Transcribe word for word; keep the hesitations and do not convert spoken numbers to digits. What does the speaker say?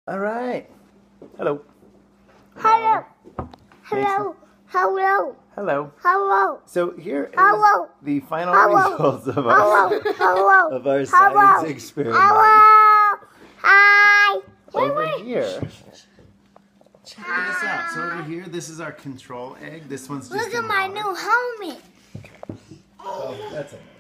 All right. Hello. Hello. Hello. Hello. Hello. Hello. So here is Hello. the final Hello. results of our Hello. Hello. of our Hello. science experiment. Hello. Hi. Over here. Check this out. So over here, this is our control egg. This one's just Look at in my water. new helmet. Oh, that's it.